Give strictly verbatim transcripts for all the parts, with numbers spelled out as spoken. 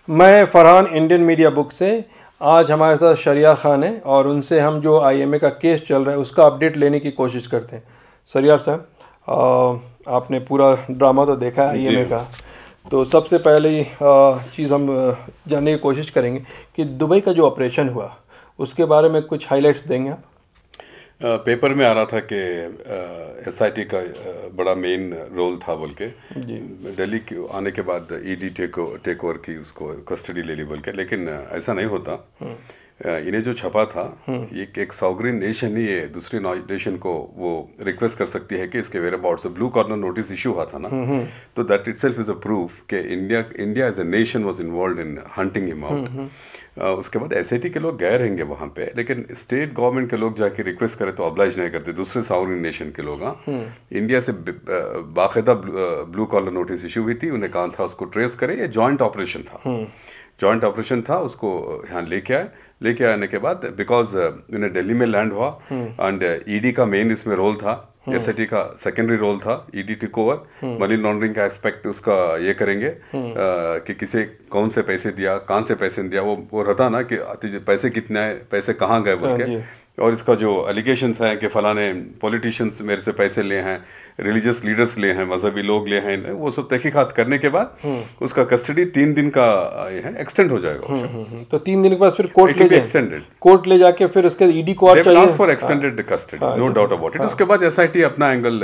मैं Farhan, Indian media book से। आज हमारे साथ शरियार खान है और उनसे हम जो आईएमए का केस चल रहा है उसका अपडेट लेने की कोशिश करते हैं। शरियार साहब, आपने पूरा ड्रामा तो देखा है आईएमए का, तो सबसे पहले चीज़ हम जानने की कोशिश करेंगे कि दुबई का जो ऑपरेशन हुआ उसके बारे में कुछ हाइलाइट्स देंगे आप? पेपर में आ रहा था कि एसआईटी का बड़ा मेन रोल था बोल के, दिल्ली आने के बाद ईडी टेक टेक ओवर की, उसको कस्टडी ले ली बोल के, लेकिन ऐसा नहीं होता। इन्हें जो छपा था, ये एक सॉवरेन नेशन ही है दूसरी नेशन को वो रिक्वेस्ट कर सकती है कि इसके वेयर अबाउट से ब्लू कॉर्नर नोटिस इशू हुआ था ना, तो that itself is a proof कि India India as a nation was involved in hunting him out. उसके बाद एसआईटी के लोग गए रहेंगे वहाँ पे, लेकिन स्टेट गवर्नमेंट के लोग जाके रिक्वेस्ट करें तो ऑब्लाइज नहीं करते, दूसरे सॉवरेन नेशन के लोग। हाँ, इंडिया से बाकायदा ब्लू कॉलर नोटिस इशू हुई थी, उन्हें कहा था उसको ट्रेस करें, ये जॉइंट ऑपरेशन था, जॉइंट ऑपरेशन था, उसको यहाँ लेके आए। लेके आने के बाद बिकॉज उन्हें दिल्ली में लैंड हुआ एंड ईडी का मेन इसमें रोल था, एसआईटी का सेकेंडरी रोल था, ED take over, money laundering का एस्पेक्ट उसका ये करेंगे आ, कि किसे कौन से पैसे दिया, कहाँ से पैसे दिया, वो वो रहता ना कि पैसे कितने आए, पैसे कहाँ गए बोल के। और इसका जो एलिगेशंस हैं कि फलाने पॉलिटिशियंस मेरे से पैसे ले हैं, रिलीजियस लीडर्स ले हैं, मजहबी लोग ले हैं, वो सब तहकीकात करने के बाद उसका कस्टडी तीन दिन का ये है एक्सटेंड हो जाएगा। तो तीन दिन के बाद फिर कोर्ट ले एक्सटेंडेड कोर्ट ले जाके फिर उसके ईडी को और चाहिए for extended custody, no doubt about it. उसके बाद एसआईटी अपना एंगल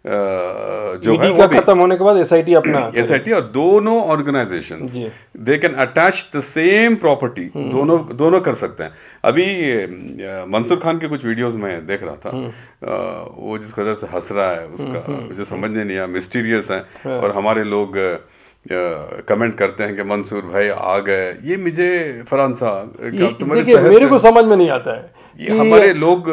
जो ईडी का खत्म होने के बाद एसआईटी अपना एसआईटी और दोनों organisations they can attach the same property, दोनों दोनों कर सकते हैं। अभी मंसूर खान के कुछ वीडियोस में देख रहा था, वो जिस कदर से हंस रहा है उसका मुझे समझने नहीं आया, मिस्टीरियस है, और हमारे लोग कमेंट करते हैं कि मंसूर भाई आ गए। ये मुझे फरहान साहब मेरे को समझ में नहीं आता है, ये हमारे लोग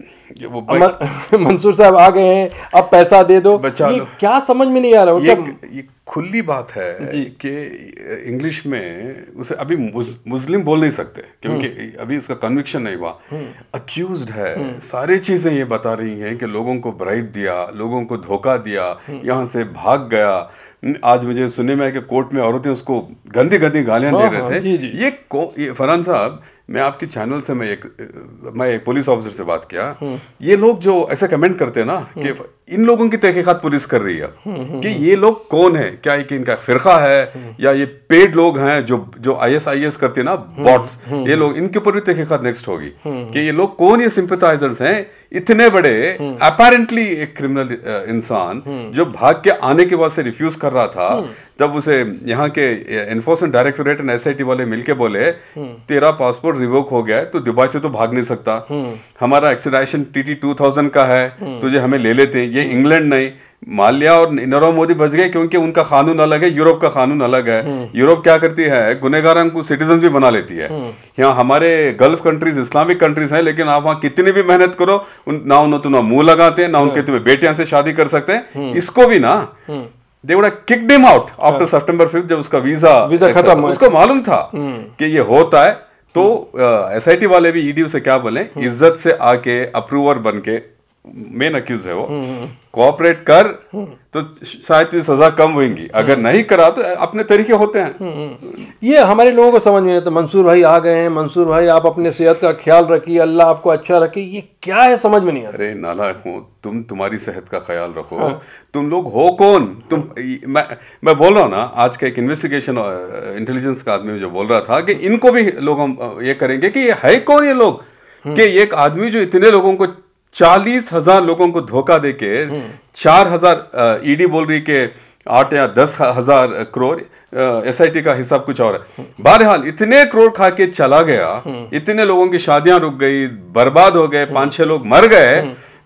वो मंसूर साहब आ गए हैं, अब पैसा दे दो, बचा ये लो, क्या समझ में नहीं आ रहा। ये, ये खुली बात है कि इंग्लिश में उसे अभी मुस्लिम बोल नहीं सकते क्योंकि अभी उसका कन्विक्शन नहीं हुआ, अक्यूज्ड है, सारी चीजें ये बता रही हैं कि लोगों को ब्राइब दिया, लोगों को धोखा दिया, यहाँ से भाग गया। आज मुझे सुनने में आया कि कोर्ट में औरतें उसको गंदी गंदी गालियां दे रहे थे। जी जी। ये, ये फरहान साहब, मैं आपके चैनल से मैं एक मैं एक पुलिस ऑफिसर से बात किया, ये लोग जो ऐसा कमेंट करते हैं ना कि इन लोगों की तहकीकात पुलिस कर रही है कि ये लोग कौन है, क्या कि इनका फिरका है या ये पेड लोग हैं जो जो आईएसआईएस करते हैं ना, बॉट्स, ये लोग, इनके ऊपर भी तहकीकात नेक्स्ट होगी कि ये लोग कौन, ये सिंपैथाइजर्स हैं इतने बड़े अपैरेंटली एक क्रिमिनल इंसान जो भाग के आने के बाद से रिफ्यूज कर रहा था। जब उसे यहाँ के एनफोर्समेंट डायरेक्टोरेट एंड एसआईटी वाले मिलके बोले तेरा पासपोर्ट रिवोक हो गया है, तो दुबई से तो भाग नहीं सकता, हमारा एक्सट्राडिशन टीटी टू थाउजेंड का है, तुझे हमें ले लेते हैं। ये इंग्लैंड नहीं, माल्या और नीरव मोदी बच गए क्योंकि उनका कानून अलग है, यूरोप का कानून अलग है। यूरोप क्या करती है, गुनहगारों को सिटीजन भी बना लेती है। यहाँ हमारे गल्फ कंट्रीज, इस्लामिक कंट्रीज हैं, लेकिन आप वहाँ कितनी भी मेहनत करो, ना उन्हें तुम्हें मुंह लगाते हैं, ना उनके तुम्हें बेटियां से शादी कर सकते हैं। इसको भी ना they would have kicked him out after September fifth, जब उसका वीजा वीजा खत्म, उसको मालूम था कि ये होता है। तो एसआईटी वाले भी ईडी से क्या बोले, इज्जत से आके अप्रूवर बन के, मेन अक्यूज है वो, कोऑपरेट कर तो शायद तुझे सजा कम होगी, अगर नहीं करा तो अपने तरीके होते हैं। ये हमारे लोगों को समझ में नहीं आता। मंसूर भाई आ गए हैं, मंसूर भाई आप अपने सेहत का ख्याल रखिए, अल्लाह आपको अच्छा रखे, ये क्या है समझ में नहीं आता। अरे नालायक हो तुम, तुम्हारी सेहत का ख्याल रखो। हाँ। तुम लोग हो कौन? तुम मैं मैं बोल रहा हूँ ना, आज का एक इन्वेस्टिगेशन इंटेलिजेंस का आदमी जो बोल रहा था कि इनको भी लोग हम ये करेंगे कि ये है कौन ये लोग, कि एक आदमी जो इतने लोगों को, चालीस हजार लोगों को धोखा देके चार हजार ईडी बोल रही के आठ या दस हजार करोड़, एसआईटी का हिसाब कुछ और है। बहरहाल इतने करोड़ खा के चला गया, इतने लोगों की शादियां रुक गई, बर्बाद हो गए, पांच छह लोग मर गए।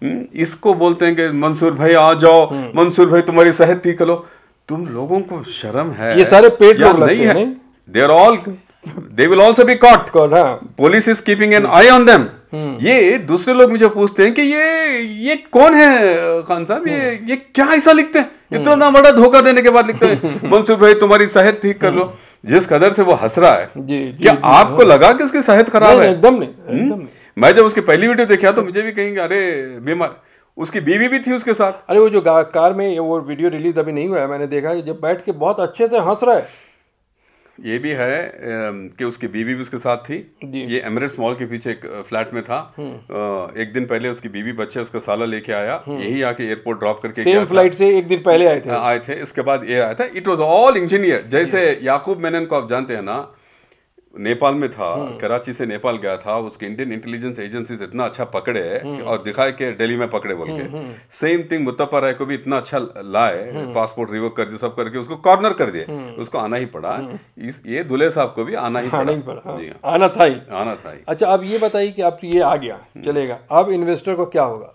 इसको बोलते हैं कि मंसूर भाई आ जाओ, मंसूर भाई तुम्हारी सेहत ठीक करो। तुम लोगों को शर्म है? ये सारे पेड लोग नहीं है, they are all, they will also be caught. Police is keeping an eye on them. ये दूसरे लोग मुझे पूछते हैं कि ये ये कौन है खान साहब, ये ये क्या ऐसा लिखते हैं, इतना ना बड़ा धोखा देने के बाद लिखते हैं मंसूर भाई तुम्हारी सेहत ठीक कर लो। जिस कदर से वो हंस रहा है, जी, जी, क्या जी, आपको जी, लगा कि उसकी सेहत खराब है? एकदम नहीं, एकदम नहीं। मैं जब उसकी पहली वीडियो देखा तो मुझे भी कहेंगे अरे बीमार, उसकी बीवी भी थी उसके साथ। अरे वो जो कार में वो वीडियो रिलीज अभी नहीं हुआ है, मैंने देखा कि जब बैठ के बहुत अच्छे से हंस रहा है, ये भी है कि उसकी बीवी भी उसके साथ थी। ये एमिरेट्स मॉल के पीछे एक फ्लैट में था। एक दिन पहले उसकी बीवी बच्चे उसका साला लेके आया, यही आके एयरपोर्ट ड्रॉप करके सेम फ्लाइट से एक दिन पहले आए थे आए थे इसके बाद ये आया था। It was all engineer. जैसे याकूब मेनन को आप जानते हैं ना, नेपाल में था, कराची से नेपाल गया था, उसके इंडियन इंटेलिजेंस एजेंसीज इतना अच्छा पकड़े और दिखाए कि दिल्ली में पकड़े बोल के। सेम थिंग मुत्तफा राय को भी इतना अच्छा लाए, पासपोर्ट रिवोक कर दिया, सब करके उसको कॉर्नर कर दिए, उसको आना ही पड़ा। इस ये दुल्हे साहब को भी आना ही आना पड़ा, ही पड़ा। जी आना था ही आना था ही। अच्छा, अब ये बताइए कि अब ये आ गया, चलेगा, अब इन्वेस्टर को क्या होगा?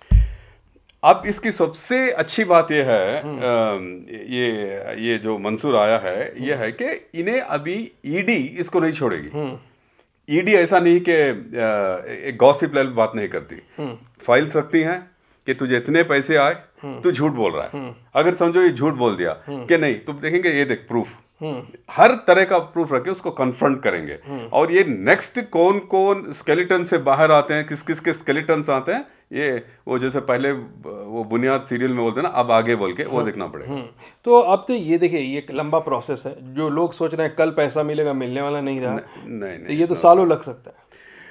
अब इसकी सबसे अच्छी बात यह है, आ, ये ये जो मंसूर आया है, ये है कि इन्हें अभी ईडी इसको नहीं छोड़ेगी। ईडी ऐसा नहीं कि एक गॉसिप लेवल बात नहीं करती, फाइल्स रखती हैं कि तुझे इतने पैसे आए, तू झूठ बोल रहा है। अगर समझो ये झूठ बोल दिया कि नहीं, तुम देखेंगे ये देख प्रूफ, हर तरह का प्रूफ रखे, उसको कन्फ्रंट करेंगे। और ये नेक्स्ट कौन कौन स्केलेटन से बाहर आते हैं, किस किस के स्केलेटन्स आते हैं, ये वो जैसे पहले वो बुनियाद सीरियल में बोलते हैं ना, अब आगे बोल के वो देखना पड़ेगा। तो अब तो ये देखिए, ये एक लंबा प्रोसेस है। जो लोग सोच रहे हैं कल पैसा मिलेगा, मिलने वाला नहीं रहा, नहीं, नहीं, तो ये तो सालों लग सकता है।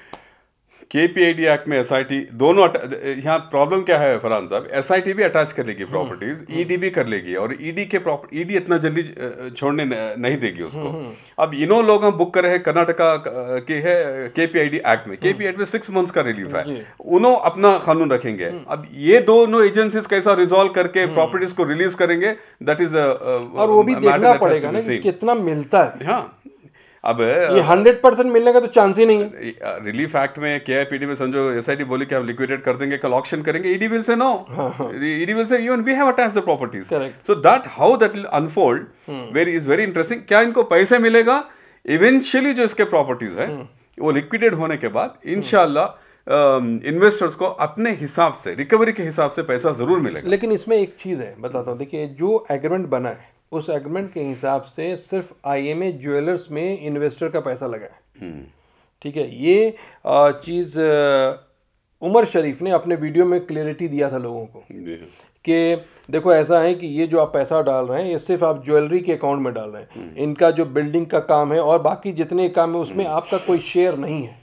केपीआईडी एक्ट में एसआईटी दोनों, यहाँ प्रॉब्लम क्या है फरहान साहब, एसआईटी भी अटैच कर लेगी प्रॉपर्टीज, ईडी भी कर लेगी, और ईडी के प्रॉपर्टी ईडी इतना जल्दी छोड़ने नहीं देगी उसको। अब इन्हों लोग हम बुक कर रहे हैं कर्नाटका के है केपीआईडी एक्ट में, केपीआईडी में सिक्स मंथ्स का रिलीफ है, उन्हों अपना कानून रखेंगे। अब ये दोनों एजेंसीज कैसा रिजॉल्व करके प्रॉपर्टीज को रिलीज करेंगे, दैट इज, और वो भी देखना पड़ेगा ना कि कितना मिलता है। हाँ, अब ये हंड्रेड परसेंट मिलने का तो चांस ही नहीं है। रिलीफ एक्ट में केआईपीडी में समझो एसआईटी बोली कि हम लिक्विडेट कर देंगे, कल ऑक्शन करेंगे, ED will say no, ED will say even we have attached the properties. So that how that will unfold very is very interesting. क्या इनको पैसे मिलेगा इवेंचुअली? जो इसके प्रॉपर्टीज है वो लिक्विडेट होने के बाद इंशाल्लाह इन्वेस्टर्स को अपने हिसाब से, रिकवरी के हिसाब से पैसा जरूर मिलेगा। लेकिन इसमें एक चीज है, बताता हूँ। देखिए, जो एग्रीमेंट बना है उस एग्रीमेंट के हिसाब से सिर्फ आईएमए ज्वेलर्स में इन्वेस्टर का पैसा लगा है, ठीक है। ये चीज़ उमर शरीफ ने अपने वीडियो में क्लियरिटी दिया था लोगों को कि देखो ऐसा है कि ये जो आप पैसा डाल रहे हैं ये सिर्फ आप ज्वेलरी के अकाउंट में डाल रहे हैं, इनका जो बिल्डिंग का काम है और बाकी जितने काम है उसमें आपका कोई शेयर नहीं है।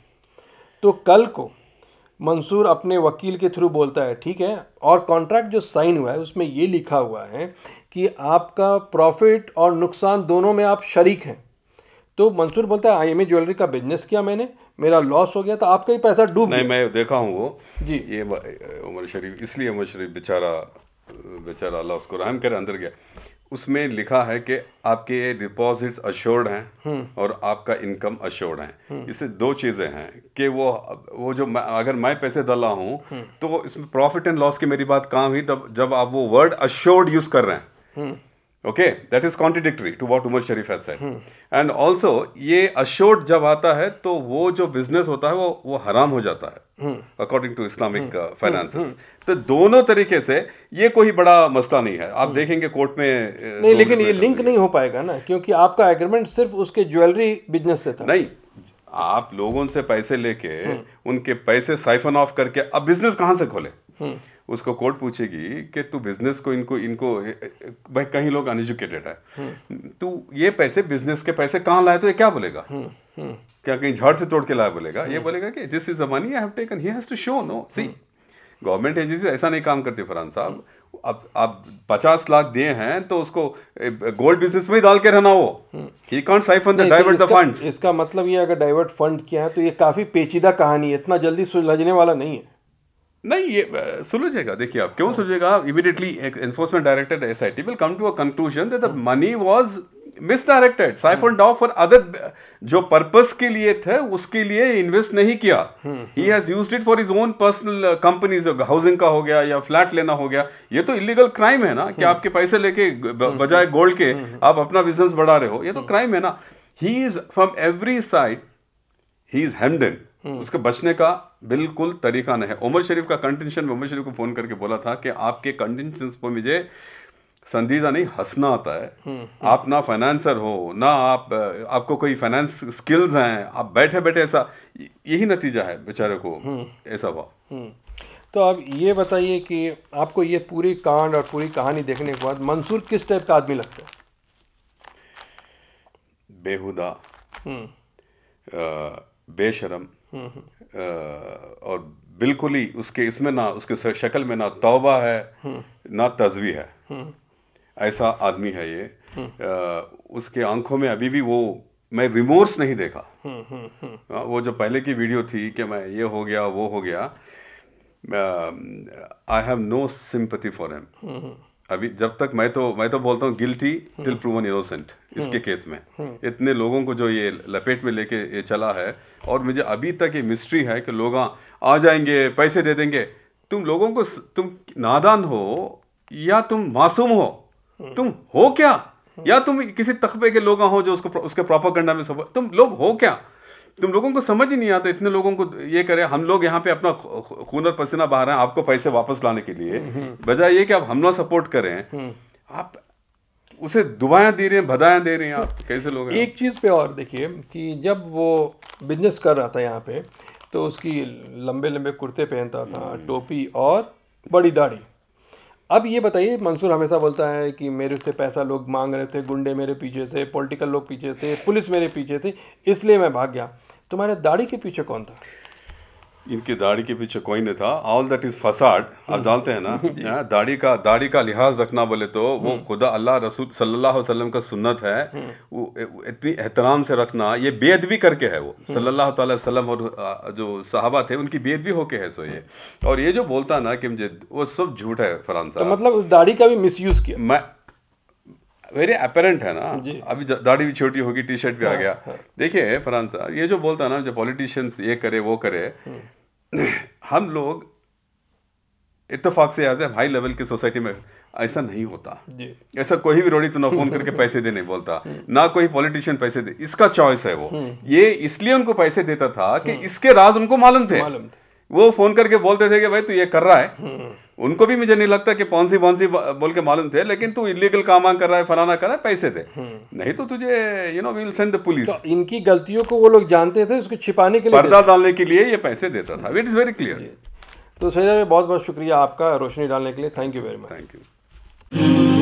तो कल को मंसूर अपने वकील के थ्रू बोलता है, ठीक है, और कॉन्ट्रैक्ट जो साइन हुआ है उसमें ये लिखा हुआ है कि आपका प्रॉफिट और नुकसान दोनों में आप शरीक हैं। तो मंसूर बोलता है आईएमए ज्वेलरी का बिजनेस किया मैंने, मेरा लॉस हो गया तो आपका ही पैसा डूब गया। नहीं, मैं देखा हूँ वो जी, ये उमर शरीफ, इसलिए उमर शरीफ बेचारा बेचारा अल्लाह उसको रहम करे, अंदर गया। उसमें लिखा है कि आपके डिपॉजिट्स अश्योर्ड हैं और आपका इनकम अश्योर्ड है। इससे दो चीज़ें हैं कि वो वो जो मैं, अगर मैं पैसे डाला हूँ तो इसमें प्रॉफिट एंड लॉस की मेरी बात कहाँ हुई, तब जब आप वो वर्ड अश्योर्ड यूज कर रहे हैं। Okay, that is contradictory to what Umar Sharif has said. And also ये अश्योर्ड जब आता है तो वो जो बिजनेस होता है वो वो हराम हो जाता है अकॉर्डिंग टू इस्लामिक फाइनेंसेस। तो दोनों तरीके से ये कोई बड़ा मसला नहीं है, आप देखेंगे कोर्ट में नहीं, लेकिन ये लिंक नहीं हो पाएगा ना, क्योंकि आपका एग्रीमेंट सिर्फ उसके ज्वेलरी बिजनेस से था। नहीं, आप लोगों से पैसे लेके उनके पैसे साइफन ऑफ करके अब बिजनेस कहाँ से खोले? उसको कोर्ट पूछेगी कि तू बिजनेस को इनको इनको भाई, कहीं लोग अनएजुकेटेड है, तू ये पैसे बिजनेस के पैसे कहाँ लाए? तो ये क्या बोलेगा? क्या कहीं झाड़ से तोड़ के लाया बोलेगा? ये बोलेगा कि this is the money I have taken, he has to show. No, see government agency ऐसा नहीं काम करती फरहान साहब। अब आप पचास लाख दिए हैं तो उसको गोल्ड बिजनेस में ही डाल के रहना, वो ही can't siphon the divert the funds. इसका मतलब ये अगर डाइवर्ट फंड किया है तो ये काफी पेचीदा कहानी है, इतना जल्दी सुलझने वाला नहीं है। नहीं, ये सुलझेगा। देखिए, आप क्यों सुलझेगा? Immediately enforcement director SIT will come to a conclusion that the money was misdirected, siphoned off for other, जो पर्पस के लिए थे उसके लिए इन्वेस्ट नहीं किया। He has used it for his own personal companies, housing का हो गया या फ्लैट लेना हो गया। ये तो इलीगल क्राइम है ना कि आपके पैसे लेके बजाय गोल्ड के आप अपना बिजनेस बढ़ा रहे हो, ये तो क्राइम है ना। He is from every side he is hemmed in, उसके बचने का बिल्कुल तरीका नहीं है। उमर शरीफ का कंटेंशन में उमर शरीफ को फोन करके बोला था कि आपके कंटेंशंस पर मुझे संजीदा नहीं हंसना आता है। आप ना फाइनेंसर हो, ना आप आपको कोई फाइनेंस स्किल्स हैं, आप बैठे बैठे ऐसा, यही नतीजा है बेचारे को ऐसा हुआ। तो अब ये बताइए कि आपको ये पूरी कांड और पूरी कहानी देखने के बाद मंसूर किस टाइप का आदमी लगता है? बेहुदा, बेशरम, और बिल्कुल ही उसके इसमें ना उसके शक्ल में ना तौबा है ना तज़वी है, ऐसा आदमी है ये। आ, उसके आंखों में अभी भी वो, मैं रिमोर्स नहीं देखा। आ, वो जो पहले की वीडियो थी कि मैं ये हो गया वो हो गया, I have no sympathy for him. अभी जब तक मैं तो मैं तो बोलता हूँ गिल्टी टिल प्रूवन इनोसेंट इसके केस में। इतने लोगों को जो ये लपेट में लेके ये चला है, और मुझे अभी तक ये मिस्ट्री है कि लोग आ जाएंगे पैसे दे देंगे। तुम लोगों को, तुम नादान हो या तुम मासूम हो, तुम हो क्या? या तुम किसी तख्बे के लोग हो जो उसको उसके प्रोपेगेंडा में सब, तुम लोग हो क्या? तुम लोगों को समझ ही नहीं आता। इतने लोगों को ये करे, हम लोग यहाँ पे अपना खून और पसीना बहा रहे हैं आपको पैसे वापस लाने के लिए, बजाय ये कि आप हमला सपोर्ट करें, आप उसे दुआएं दे रहे हैं, बधाएं दे रहे हैं। आप कैसे लोग हैं? एक चीज़ पे और देखिए कि जब वो बिजनेस कर रहा था यहाँ पे, तो उसकी लंबे लंबे कुर्ते पहनता था, टोपी और बड़ी दाढ़ी। अब ये बताइए, मंसूर हमेशा बोलता है कि मेरे से पैसा लोग मांग रहे थे, गुंडे मेरे पीछे से, पॉलिटिकल लोग पीछे थे, पुलिस मेरे पीछे थे, इसलिए मैं भाग गया। तुम्हारे दाढ़ी के पीछे कौन था? इनकी दाढ़ी के पीछे कोई नहीं था। All that is facade. आप जानते हैं ना, दाढ़ी का दाढ़ी का लिहाज रखना बोले तो वो खुदा अल्लाह रसूल सल्लल्लाहु अलैहि वसल्लम का सुन्नत है। वो इतनी एहतराम से रखना, ये बेअदबी करके है। वो सल्लल्लाहु अलैहि वसल्लम और जो सहाबा थे उनकी बेअदबी होके है। सो ये और ये जो बोलता ना कि मुझे, वो सब झूठ है फरहान साहब। तो मतलब दाढ़ी का भी मिसयूज किया। मैं वेरी अपेरेंट है ना, अभी दाढ़ी भी छोटी होगी, टी शर्ट भी आ गया। देखिए फरहान साहब, ये जो बोलता है ना, जो पॉलिटिशियंस ये करे वो करे, हम लोग इत्तेफाक से आज हाई लेवल की सोसाइटी में ऐसा नहीं होता। ऐसा कोई भी रोड़ी तो ना फोन करके पैसे दे नहीं बोलता, ना कोई पॉलिटिशियन पैसे दे, इसका चॉइस है। वो ये इसलिए उनको पैसे देता था कि इसके राज उनको मालूम थे। वो फोन करके बोलते थे कि भाई तू ये कर रहा है, उनको भी मुझे नहीं लगता कि पौंसी पौंसी बोल के मालूम थे, लेकिन तू इलीगल काम कर रहा है, फलाना कर रहा है, पैसे दे, नहीं तो तुझे you know we will send the police. तो इनकी गलतियों को वो लोग जानते थे, उसको छिपाने के लिए, पर्दा डालने के लिए ये पैसे देता था। It is very clear. तो शरीयार, बहुत बहुत शुक्रिया आपका रोशनी डालने के लिए। Thank you very much. Thank you.